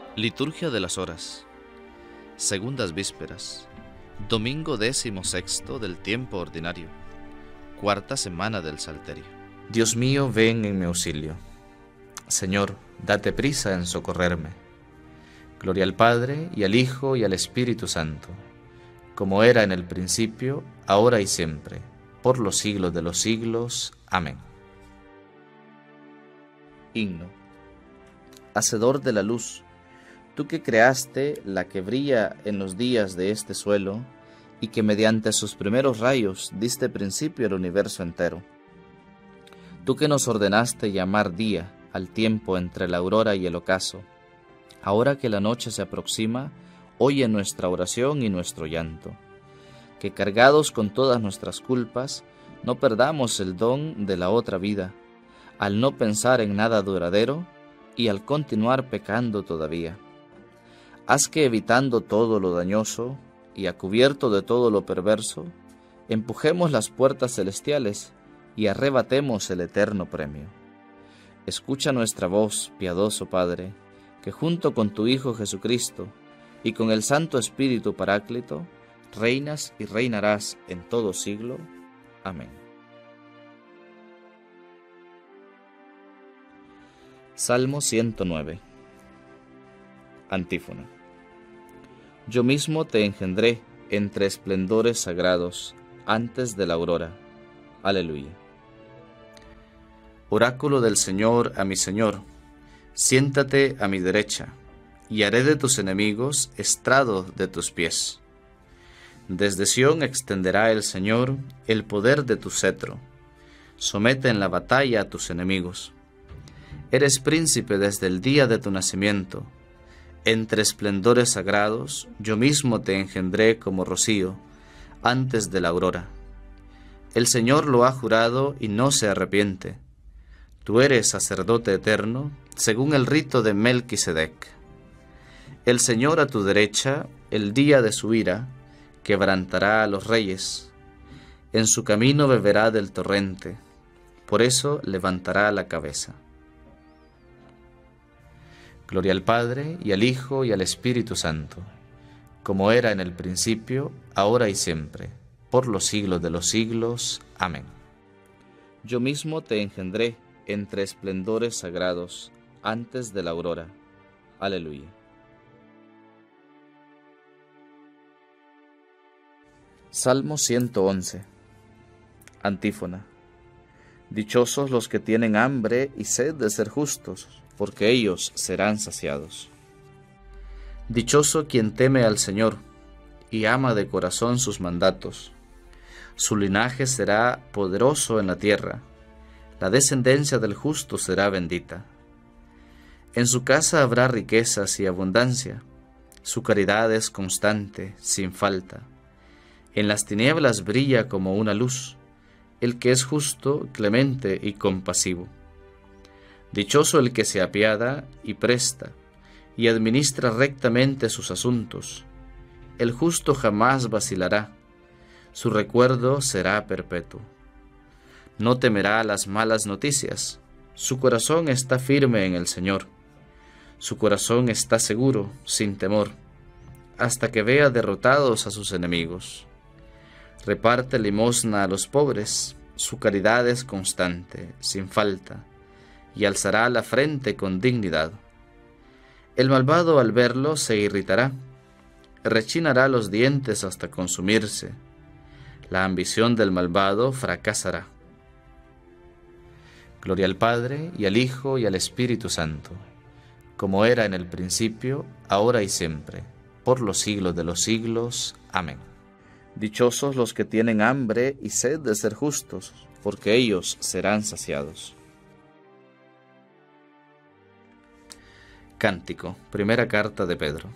Liturgia de las Horas. Segundas Vísperas. Domingo 16º del tiempo ordinario. Cuarta semana del Salterio. Dios mío, ven en mi auxilio. Señor, date prisa en socorrerme. Gloria al Padre, y al Hijo, y al Espíritu Santo, como era en el principio, ahora y siempre, por los siglos de los siglos. Amén. Himno. Hacedor de la luz, tú que creaste la que brilla en los días de este suelo, y que mediante sus primeros rayos diste principio al universo entero. Tú que nos ordenaste llamar día al tiempo entre la aurora y el ocaso, ahora que la noche se aproxima, oye nuestra oración y nuestro llanto. Que cargados con todas nuestras culpas, no perdamos el don de la otra vida, al no pensar en nada duradero y al continuar pecando todavía. Haz que evitando todo lo dañoso y a cubierto de todo lo perverso, empujemos las puertas celestiales y arrebatemos el eterno premio. Escucha nuestra voz, piadoso Padre, que junto con tu Hijo Jesucristo y con el Santo Espíritu Paráclito, reinas y reinarás en todo siglo. Amén. Salmo 109. Antífona. Yo mismo te engendré entre esplendores sagrados, antes de la aurora. Aleluya. Oráculo del Señor a mi Señor, siéntate a mi derecha, y haré de tus enemigos estrado de tus pies. Desde Sión extenderá el Señor el poder de tu cetro. Somete en la batalla a tus enemigos. Eres príncipe desde el día de tu nacimiento. Entre esplendores sagrados, yo mismo te engendré como rocío, antes de la aurora. El Señor lo ha jurado y no se arrepiente. Tú eres sacerdote eterno, según el rito de Melquisedec. El Señor a tu derecha, el día de su ira, quebrantará a los reyes. En su camino beberá del torrente, por eso levantará la cabeza. Gloria al Padre, y al Hijo, y al Espíritu Santo, como era en el principio, ahora y siempre, por los siglos de los siglos. Amén. Yo mismo te engendré entre esplendores sagrados, antes de la aurora. Aleluya. Salmo 111. Antífona. Dichosos los que tienen hambre y sed de ser justos, porque ellos serán saciados. Dichoso quien teme al Señor y ama de corazón sus mandatos. Su linaje será poderoso en la tierra, la descendencia del justo será bendita. En su casa habrá riquezas y abundancia, su caridad es constante, sin falta. En las tinieblas brilla como una luz, el que es justo, clemente y compasivo. Dichoso el que se apiada y presta, y administra rectamente sus asuntos. El justo jamás vacilará, su recuerdo será perpetuo. No temerá las malas noticias, su corazón está firme en el Señor. Su corazón está seguro, sin temor, hasta que vea derrotados a sus enemigos. Reparte limosna a los pobres, su caridad es constante, sin falta, y alzará la frente con dignidad. El malvado al verlo se irritará, rechinará los dientes hasta consumirse. La ambición del malvado fracasará. Gloria al Padre, y al Hijo, y al Espíritu Santo, como era en el principio, ahora y siempre, por los siglos de los siglos. Amén. Dichosos los que tienen hambre y sed de ser justos, porque ellos serán saciados. Cántico, primera carta de Pedro.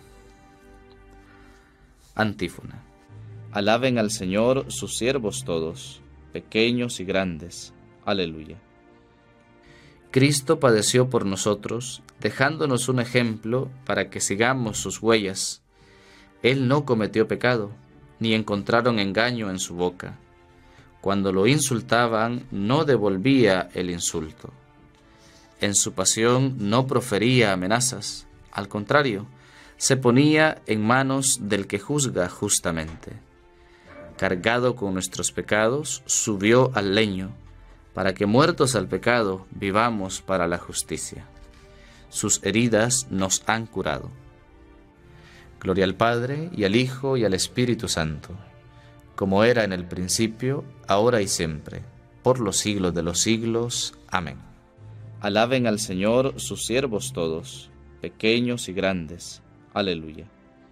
Antífona. Alaben al Señor sus siervos todos, pequeños y grandes. Aleluya. Cristo padeció por nosotros, dejándonos un ejemplo para que sigamos sus huellas. Él no cometió pecado, ni encontraron engaño en su boca. Cuando lo insultaban, no devolvía el insulto. En su pasión no profería amenazas, Al contrario, se ponía en manos del que juzga justamente. Cargado con nuestros pecados, subió al leño, para que muertos al pecado, vivamos para la justicia. Sus heridas nos han curado. Gloria al Padre, y al Hijo, y al Espíritu Santo, como era en el principio, ahora y siempre, por los siglos de los siglos. Amén. Alaben al Señor sus siervos todos, pequeños y grandes. Aleluya.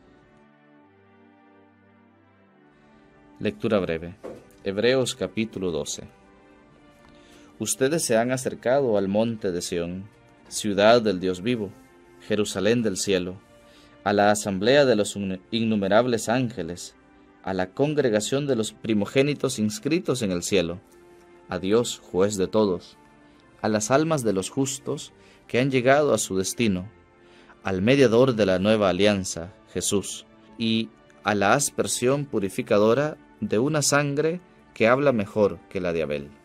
Lectura breve. Hebreos capítulo 12. Ustedes se han acercado al monte de Sión, ciudad del Dios vivo, Jerusalén del cielo, a la asamblea de los innumerables ángeles, a la congregación de los primogénitos inscritos en el cielo, a Dios, juez de todos, a las almas de los justos que han llegado a su destino, al mediador de la nueva alianza, Jesús, y a la aspersión purificadora de una sangre que habla mejor que la de Abel.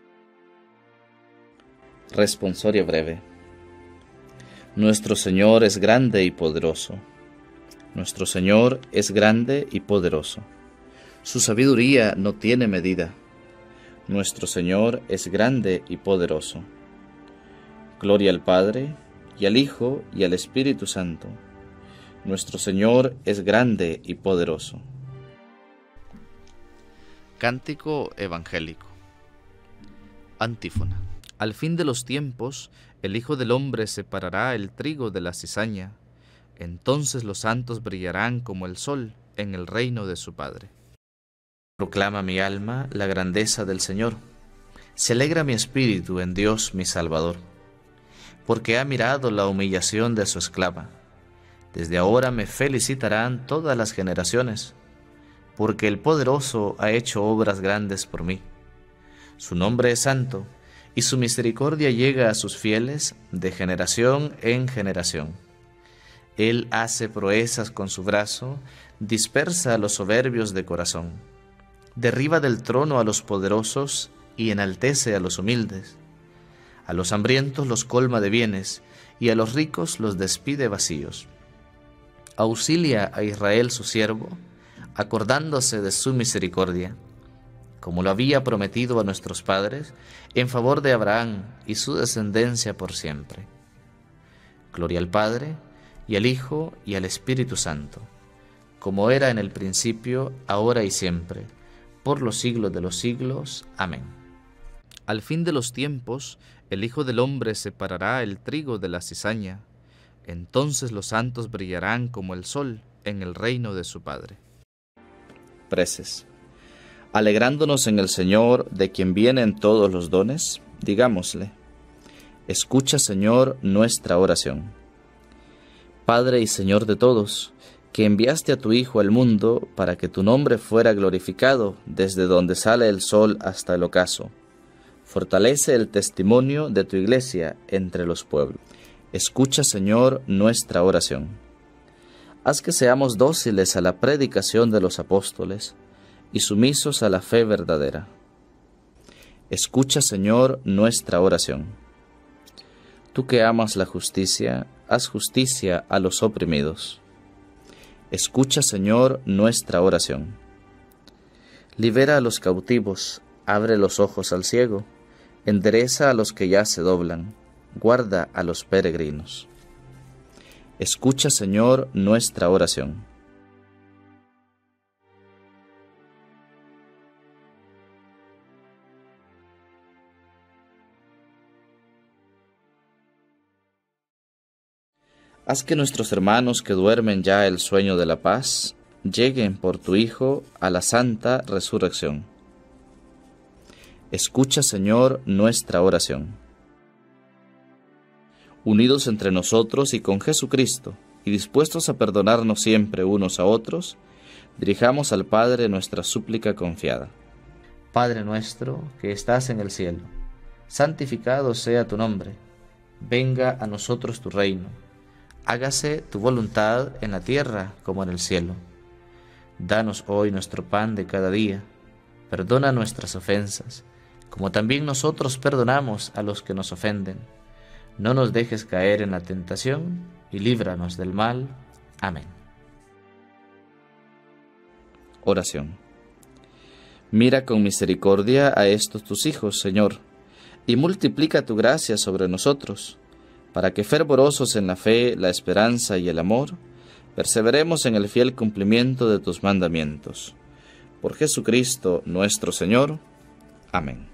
Responsorio breve. Nuestro Señor es grande y poderoso. Nuestro Señor es grande y poderoso. Su sabiduría no tiene medida. Nuestro Señor es grande y poderoso. Gloria al Padre, y al Hijo, y al Espíritu Santo. Nuestro Señor es grande y poderoso. Cántico evangélico. Antífona. Al fin de los tiempos, el Hijo del Hombre separará el trigo de la cizaña. Entonces los santos brillarán como el sol en el reino de su Padre. Proclama mi alma la grandeza del Señor. Se alegra mi espíritu en Dios mi Salvador, porque ha mirado la humillación de su esclava. Desde ahora me felicitarán todas las generaciones, porque el Poderoso ha hecho obras grandes por mí. Su nombre es santo, y su misericordia llega a sus fieles de generación en generación. Él hace proezas con su brazo, dispersa a los soberbios de corazón. Derriba del trono a los poderosos y enaltece a los humildes. A los hambrientos los colma de bienes, y a los ricos los despide vacíos. Auxilia a Israel su siervo, acordándose de su misericordia, como lo había prometido a nuestros padres, en favor de Abraham y su descendencia por siempre. Gloria al Padre, y al Hijo, y al Espíritu Santo, como era en el principio, ahora y siempre, por los siglos de los siglos. Amén. Al fin de los tiempos, el Hijo del Hombre separará el trigo de la cizaña. Entonces los santos brillarán como el sol en el reino de su Padre. Preces. Alegrándonos en el Señor, de quien vienen todos los dones, digámosle: escucha, Señor, nuestra oración. Padre y Señor de todos, que enviaste a tu Hijo al mundo para que tu nombre fuera glorificado desde donde sale el sol hasta el ocaso, fortalece el testimonio de tu Iglesia entre los pueblos. Escucha, Señor, nuestra oración. Haz que seamos dóciles a la predicación de los apóstoles y sumisos a la fe verdadera. Escucha, Señor, nuestra oración. Tú que amas la justicia, haz justicia a los oprimidos. Escucha, Señor, nuestra oración. Libera a los cautivos, abre los ojos al ciego, endereza a los que ya se doblan, guarda a los peregrinos. Escucha, Señor, nuestra oración. Haz que nuestros hermanos que duermen ya el sueño de la paz, lleguen por tu Hijo a la santa resurrección. Escucha, Señor, nuestra oración. Unidos entre nosotros y con Jesucristo, y dispuestos a perdonarnos siempre unos a otros, dirijamos al Padre nuestra súplica confiada. Padre nuestro, que estás en el cielo, santificado sea tu nombre. Venga a nosotros tu reino. Hágase tu voluntad en la tierra como en el cielo. Danos hoy nuestro pan de cada día. Perdona nuestras ofensas, como también nosotros perdonamos a los que nos ofenden. no nos dejes caer en la tentación, y líbranos del mal. Amén. Oración. Mira con misericordia a estos tus hijos, Señor, y multiplica tu gracia sobre nosotros, para que fervorosos en la fe, la esperanza y el amor, perseveremos en el fiel cumplimiento de tus mandamientos. Por Jesucristo nuestro Señor. Amén.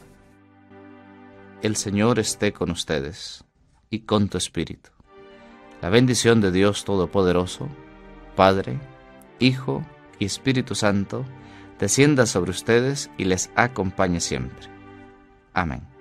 El Señor esté con ustedes, y con tu espíritu. La bendición de Dios Todopoderoso, Padre, Hijo y Espíritu Santo, descienda sobre ustedes y les acompañe siempre. Amén.